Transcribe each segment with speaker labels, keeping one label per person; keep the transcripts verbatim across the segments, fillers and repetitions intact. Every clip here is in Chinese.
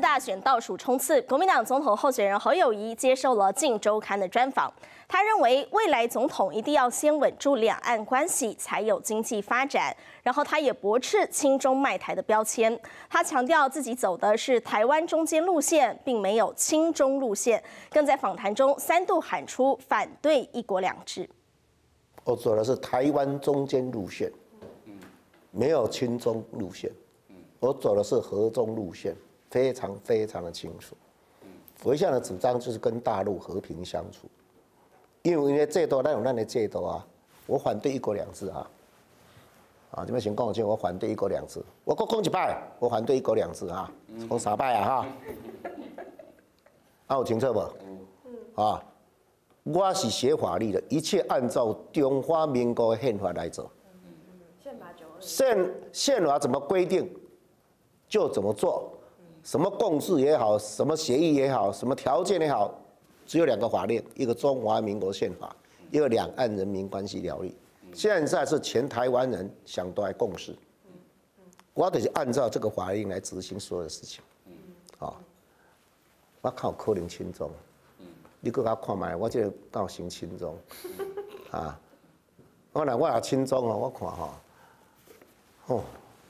Speaker 1: 大选倒数冲刺，国民党总统候选人侯友宜接受了《镜周刊》的专访。他认为，未来总统一定要先稳住两岸关系，才有经济发展。然后，他也驳斥亲中卖台的标签。他强调自己走的是台湾中间路线，并没有亲中路线。更在访谈中三度喊出反对一国两制。
Speaker 2: 我走的是台湾中间路线，没有亲中路线。我走的是和中路线，非常非常的清楚。我一向的主张就是跟大陆和平相处，因为因为制度咱有咱的制度啊，我反对一国两制啊。啊，这边先讲清，我反对一国两制。我再讲一摆，我反对一国两制啊，讲三摆啊哈。啊，有清楚无？啊，我是学法律的，一切按照中华民国宪法来走。宪法九二。宪宪法怎么规定？就怎么做，什么共识也好，什么协议也好，什么条件也好，只有两个法令，一个中华民国宪法，一个两岸人民关系条例。现在是全台湾人想都来共识，我得按照这个法令来执行所有的事情。啊，我靠可能亲中，你搁甲看卖，我这个到行亲中，啊，我若我也亲中哦，我看吼，哦。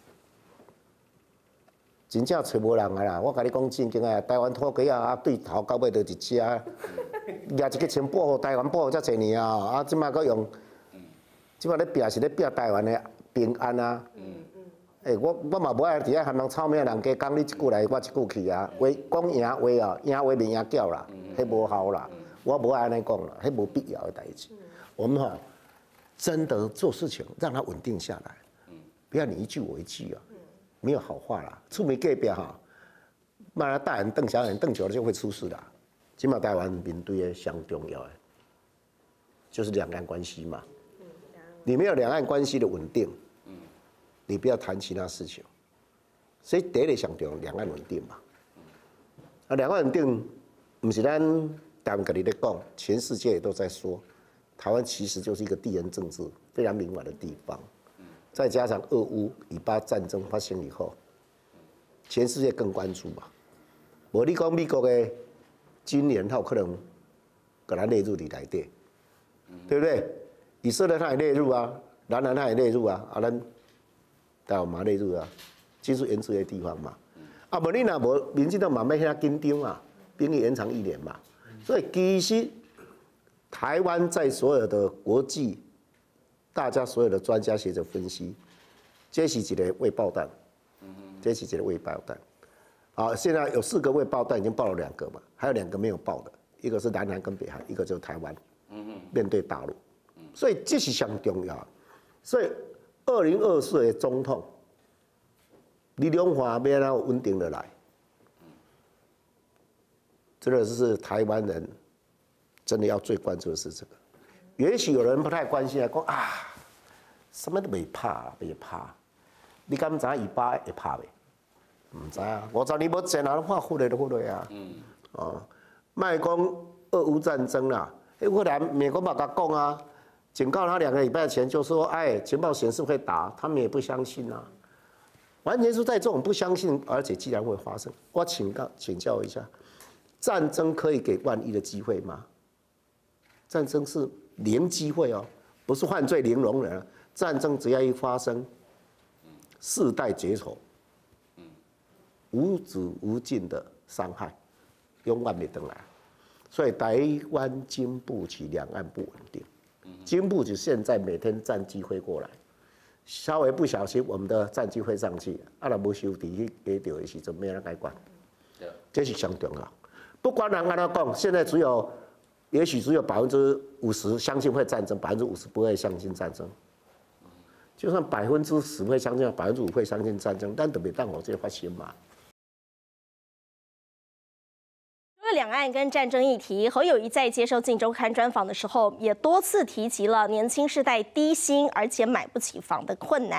Speaker 2: 真正找无人啊啦！我甲你讲正经啊，台湾土鸡啊，对头到尾就一只，掠一个钱保护台湾保护遮侪年啊！啊，即摆搁用，即摆咧拼是咧拼台湾的平安啊！诶、欸，我我嘛无爱伫遐含人臭名人家讲你一句来，我一句去啊！话讲赢话啊，赢话袂赢叫啦，迄无效啦！我无爱安尼讲啦，迄无必要的代志。我们吼，真的做事情让它稳定下来，不要你一句我一句啊！没有好话啦，出门隔壁哈，骂他大眼瞪小眼，瞪久了就会出事啦。起码台湾面对的上重要的，就是两岸关系嘛。你没有两岸关系的稳定，你不要谈其他事情。所以第一个上重要，两岸稳定嘛。啊，两岸稳定，不是咱台湾跟你在讲，全世界也都在说，台湾其实就是一个地缘政治非常敏感的地方。再加上俄乌以巴战争发生以后，全世界更关注嘛。无你讲美国的今年它有可能给它列入你内底，对不对？以色列它也列入啊，南韩它也列入啊，啊咱台湾嘛列入啊，技术援助的地方嘛。啊，无你若无民进党嘛要遐紧张啊，兵役延长一年嘛。所以其实台湾在所有的国际。大家所有的专家学者分析，这是一个未爆弹，这是一个未爆弹。啊，现在有四个未爆弹，已经爆了两个嘛，还有两个没有爆的，一个是南韩跟北韩，一个就是台湾。面对大陆，所以这是相当重要。所以二零二四的总统，你两岸要让稳定的来，这个是台湾人真的要最关注的是这个。也许有人不太关心啊，讲啊，什么都未怕，未怕。你敢知以巴会怕未？唔知啊，五十年无见啊，看忽略都忽略啊。嗯。哦，卖讲俄乌战争啦，迄后来美国嘛甲讲啊，警告他两个礼拜前就说，哎，情报显示会打，他们也不相信啊。完全是在这种不相信，而且既然会发生，我请教请教一下，战争可以给万一的机会吗？战争是。零机会哦，不是犯罪零容忍。战争只要一发生，世代绝仇，无止无尽的伤害，永远没回来。所以台湾经不起两岸不稳定，经不起现在每天战机飞过来，稍微不小心，我们的战机飞上去，啊，若无收底去给掉的时阵，没人来管，这是相重要。不管人安怎讲，现在只有。也许只有百分之五十相信会战争，百分之五十不会相信战争。就算百分之十会相信，百分之五会相信战争，但特别当我这发生嘛。
Speaker 1: 除了两岸跟战争议题，侯友宜在接受《镜周刊》专访的时候，也多次提及了年轻世代低薪而且买不起房的困难。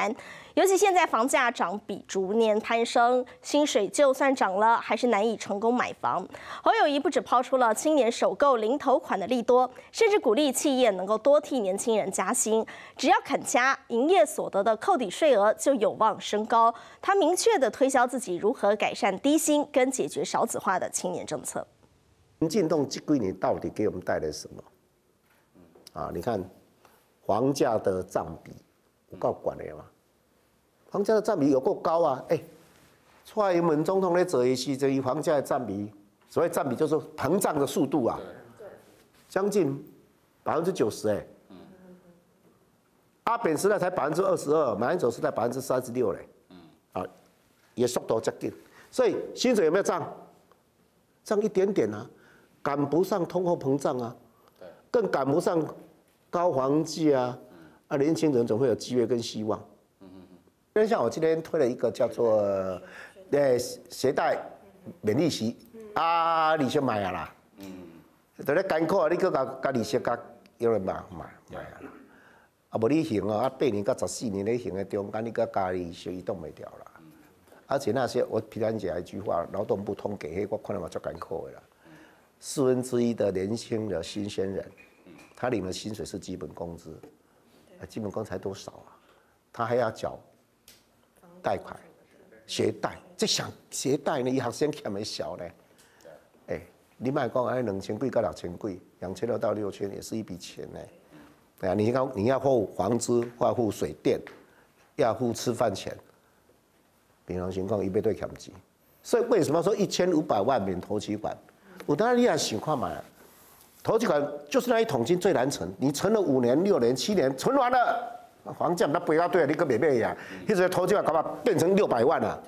Speaker 1: 尤其现在房价涨比逐年攀升，薪水就算涨了，还是难以成功买房。侯友宜不止抛出了青年首购零头款的利多，甚至鼓励企业能够多替年轻人加薪，只要肯加，营业所得的扣抵税额就有望升高。他明确的推销自己如何改善低薪跟解决少子化的青年政策。
Speaker 2: 民进党这几年到底给我们带来什么？啊，你看房价的占比，我够管的嘛？房价的占比有够高啊！哎、欸，蔡英文总统在做的时阵，伊房价的占比，所谓占比就是膨胀的速度啊，将近百分之九十哎。阿扁时代才百分之二十二，马英九时代百分之三十六嘞，啊，也速度接近。所以薪水有没有涨？涨一点点啊，赶不上通货膨胀啊，更赶不上高房价啊，年轻人总会有机会跟希望。因为像我今天推了一个叫做呃携带免利息啊，利息买啊啦，嗯，在咧艰苦啊，你搁甲甲利息甲有人买买买啊啦，啊无你行啊，啊八年到十四年咧行的中间，你搁加利息移动袂掉啦。而且那些我平常讲一句话，劳动部统计，我看到嘛足艰苦的啦，四分之一的年轻的新鲜人，他领的薪水是基本工资，基本工资才多少啊？他还要缴贷款、学贷，这想学贷呢，伊学生欠的少呢。哎、欸，你莫讲哎，两千几到六千几，两千六到六千也是一笔钱呢。对啊，你要你要付房资，要付水电，要付吃饭钱，平常情况伊要对欠钱。所以为什么说一千五百万免头期款？有当然你也想看嘛，头期款就是那一桶金最难存，你存了五年、六年、七年，存完了。房价那不要对，你个买买呀，一直投进来干嘛变成六百万了？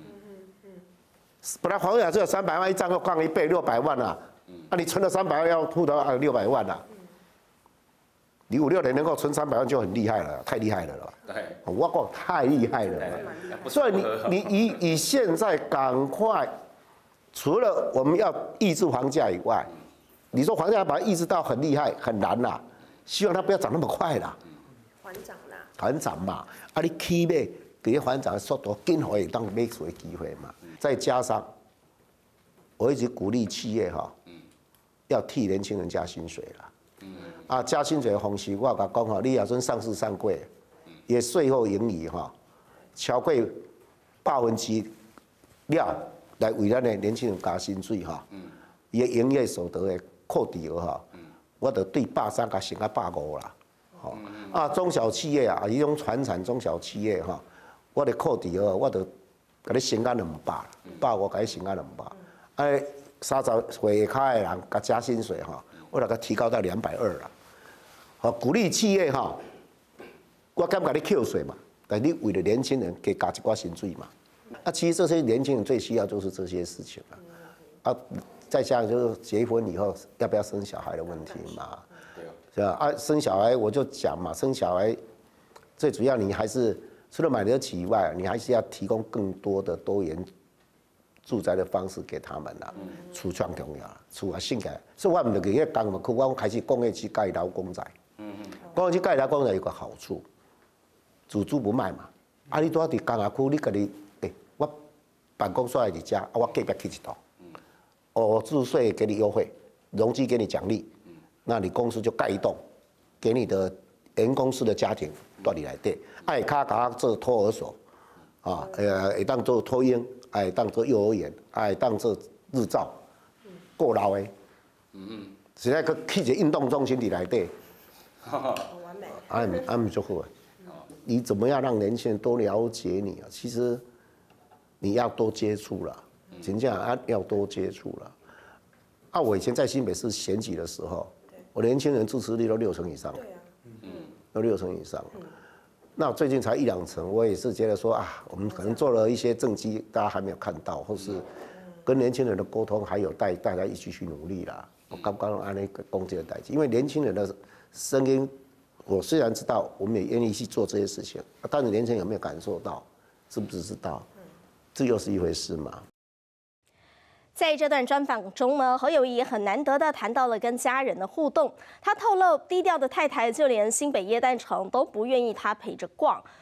Speaker 2: 本来房价只有三百万一张，又降一倍六百万了。啊，你存了三百万要付到啊六百万了。你五六年能够存三百万就很厉害了，太厉害了了。对，我讲太厉害了。所以你你以以现在赶快，除了我们要抑制房价以外，你说房价要把它抑制到很厉害很难啦，希望它不要涨那么快啦。缓涨啦，缓涨嘛，啊，你起买，第一缓涨的速度，更可以当买出的机会嘛。再加上，我一直鼓励企业哈，要替年轻人加薪水啦。啊，加薪水的方式，我甲讲哈，你也算上市上柜，也税后盈余哈，超过百分之了来为咱的年轻人加薪水哈，伊的营业所得的扣抵额哈，我得对百三甲升到百五啦。哦，啊，中小企业啊，伊种传产中小企业哈，我的扣抵额，我得给你升到两百，百五给你升到两百，哎，三十岁以下的人甲加薪水哈，我来甲提高到两百二啦。好，鼓励企业哈，我敢甲你扣税嘛，但你为了年轻人给加一寡薪水嘛。啊，其实这些年轻人最需要就是这些事情了。啊，再加上就是结婚以后要不要生小孩的问题嘛。是吧？啊，生小孩我就讲嘛，生小孩最主要你还是除了买得起以外，你还是要提供更多的多元住宅的方式给他们啦。厝最重要，厝啊性格，所以我们就去讲嘛，我开始工业区盖劳工宅。工业区盖劳工宅有个好处，主租不卖嘛。啊，你多伫工业区，你家己诶，我办公室在你家，啊，我隔壁起一栋，哦，住税给你优惠，容积给你奖励。那你公司就盖一栋，给你的原公司的家庭到你来对，爱卡卡做托儿所，啊，呃，会当做托婴，爱当做幼儿园，爱当做日照，过劳的，嗯嗯，现在个起一个运动中心伫来对，很完美，啊啊唔足好啊，你怎么样让年轻人多了解你啊？其实你要多接触了，真正啊要多接触了。啊，我以前在新北市选举的时候。我年轻人支持率都六成以上，对啊，嗯，都六成以上。那最近才一两成，我也是觉得说啊，我们可能做了一些政绩，大家还没有看到，或是跟年轻人的沟通还有待大家一起去努力啦。我刚刚按那个攻击的代际，因为年轻人的声音，我虽然知道，我们也愿意去做这些事情，但是年轻人有没有感受到，知不知道，这又是一回事嘛。
Speaker 1: 在这段专访中呢，侯友宜也很难得的谈到了跟家人的互动。他透露，低调的太太就连新北耶诞城都不愿意他陪着逛。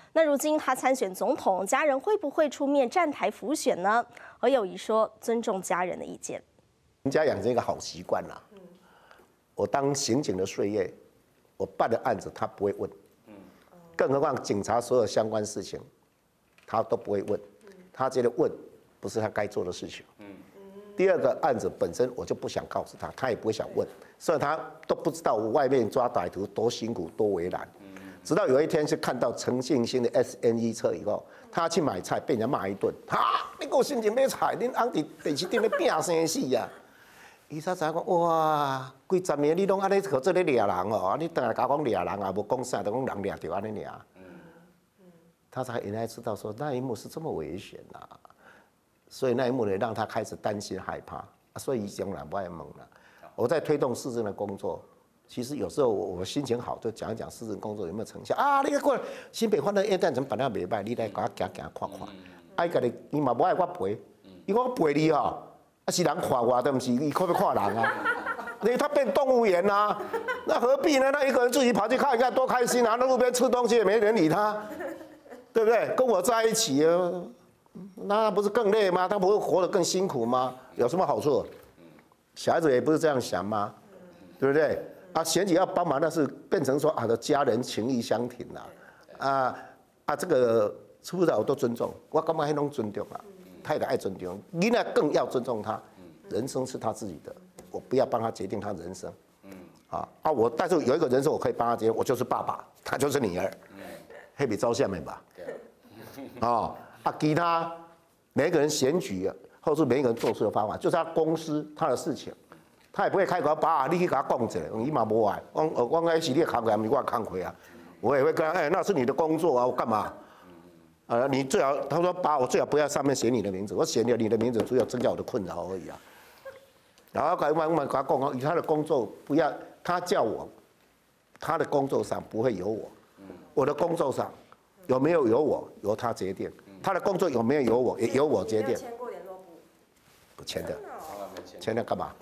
Speaker 1: 那如今他参选总统，家人会不会出面站台辅选呢？侯友宜说尊重家人的意见。
Speaker 2: 人家养成一个好习惯啦。我当刑警的岁月，我办的案子他不会问，更何况警察所有相关事情，他都不会问，他觉得问不是他该做的事情。第二个案子本身我就不想告诉他，他也不会想问，所以他都不知道我外面抓歹徒多辛苦多为难。直到有一天是看到陈信兴的 S N 一 车以后，他去买菜被人家骂一顿，哈，你给我心情买菜，恁翁伫电视顶咧拼生死呀！伊才知讲哇，几十年你拢安尼做做咧掠人哦，你等下甲我讲掠人啊，无讲啥，都讲人掠着安尼掠。他才原来知道说那一幕是这么危险呐、啊，所以那一幕呢让他开始担心害怕，所以将来不爱懵了。我在推动市政的工作。其实有时候我我心情好，就讲一讲市政工作有没有成效啊？你过来新北反正夜店怎么办得袂歹，你来给我行行看看。爱家己你嘛无爱我陪，伊讲我陪你哦，啊是人看我，都不是伊可要看人啊。你他变动物园啦、啊，那何必呢？那一个人自己跑去看一看，多开心啊！那路边吃东西也没人理他，对不对？跟我在一起啊，那不是更累吗？他不会活得更辛苦吗？有什么好处？小孩子也不是这样想吗？对不对？啊，选举要帮忙，那是变成说啊的家人情义相挺啦，啊啊，这个出来我都尊重，我感觉迄种尊重啊，太太爱尊重，囡仔更要尊重他，人生是他自己的，我不要帮他决定他人生，啊啊，我但是有一个人生我可以帮他决定，我就是爸爸，他就是女儿，黑比照下面吧，啊啊，其他每一个人选举，或是每一个人做事的方法，就是他公司他的事情。他也不会开口爸，你去给他讲一下，伊嘛无爱。我我我那是你的工课，不是我的工课啊。我也会跟他，哎、欸，那是你的工作啊，我干嘛？呃，你最好，他说爸，我最好不要上面写你的名字，我写了你的名字，主要增加我的困扰而已啊。然后赶慢慢给他讲，以他的工作不要，他叫我，他的工作上不会有我，我的工作上有没有有我，由他决定。他的工作有没有有我，也由我决定。
Speaker 3: 签过联络簿？
Speaker 2: 不签的，签的干嘛？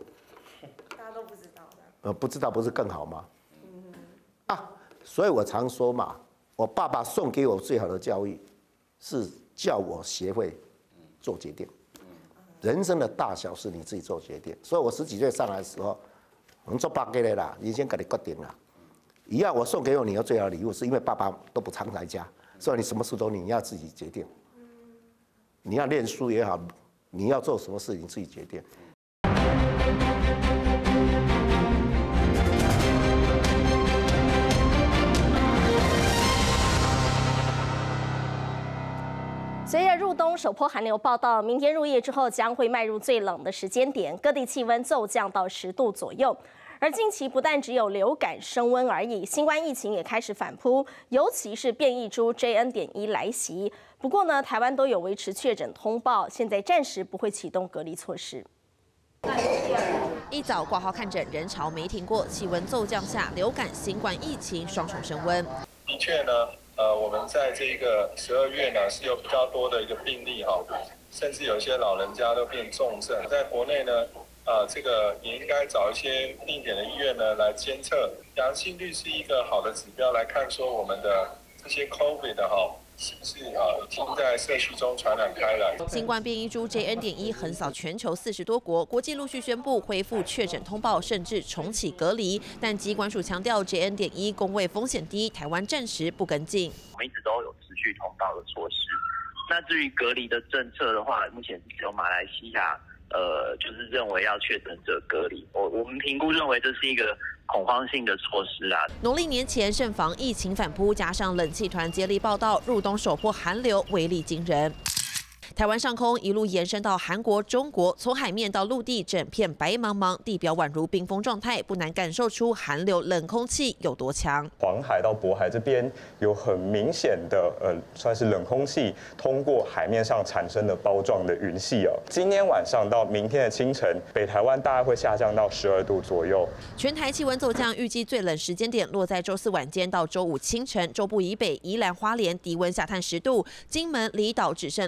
Speaker 2: 呃，不知道不是更好吗？啊，所以我常说嘛，我爸爸送给我最好的教育，是叫我学会做决定。人生的大小是你自己做决定。所以我十几岁上来的时候，我们做爸爸的啦，你先给你决定啦。一样，我送给我女儿最好的礼物，是因为爸爸都不常来家，所以你什么事都你要自己决定。你要念书也好，你要做什么事情自己决定。
Speaker 1: 随着入冬首波寒流报道，明天入夜之后将会迈入最冷的时间点，各地气温骤降到十度左右。而近期不但只有流感升温而已，新冠疫情也开始反扑，尤其是变异株 J N 点一来袭。不过呢，台湾都有维持确诊通报，现在暂时不会启动隔离措施。
Speaker 4: 一早挂号看诊人潮没停过，气温骤降下，流感、新冠疫情双重升温。
Speaker 5: 的确呢。呃，我们在这个十二月呢是有比较多的一个病例哈，甚至有一些老人家都变重症。在国内呢，呃，这个也应该找一些定点的医院呢来监测阳性率是一个好的指标，来看说我们的这些 COVID 的哈是不是啊已经在社区中传染开来。
Speaker 4: 新冠变异株 J N 点一横扫全球四十多国，国际陆续宣布恢复确诊通报，甚至重启隔离。但疾管署强调 J N 点一公卫风险低，台湾暂时不跟进。
Speaker 6: 我们一直都有持续通报的措施。那至于隔离的政策的话，目前只有马来西亚，呃，就是认为要确诊者隔离。我我们评估认为这是一个恐慌性的措施啊。
Speaker 4: 农历年前慎防疫情反扑，加上冷气团接力报道，入冬首波寒流威力惊人。台湾上空一路延伸到韩国、中国，从海面到陆地，整片白茫茫，地表宛如冰封状态，不难感受出寒流冷空气有多强。
Speaker 7: 黄海到渤海这边有很明显的呃，算是冷空气通过海面上产生的包状的云系哦。今天晚上到明天的清晨，北台湾大概会下降到十二度左右。
Speaker 4: 全台气温骤降，预计最冷时间点落在周四晚间到周五清晨。中部以北、宜兰花莲低温下探十度，金门离岛只剩六到八。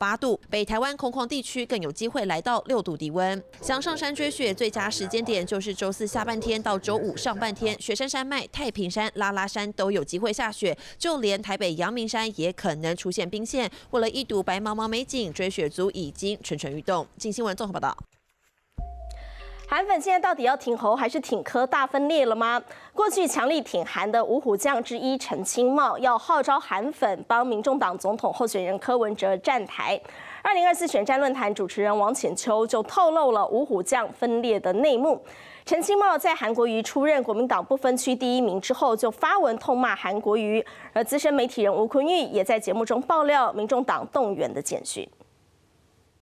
Speaker 4: 八度，北台湾空旷地区更有机会来到六度低温。想上山追雪最佳时间点就是周四下半天到周五上半天，雪山山脉、太平山、拉拉山都有机会下雪，就连台北阳明山也可能出现冰线。为了一睹白茫茫美景，追雪族已经蠢蠢欲动。镜新闻综合报道。
Speaker 1: 韩粉现在到底要挺侯还是挺柯大分裂了吗？过去强力挺韩的五虎将之一陈清茂要号召韩粉帮民众党总统候选人柯文哲站台。二零二四选战论坛主持人王浅秋就透露了五虎将分裂的内幕。陈清茂在韩国瑜出任国民党不分区第一名之后，就发文痛骂韩国瑜，而资深媒体人吴坤玉也在节目中爆料民众党动员的简讯。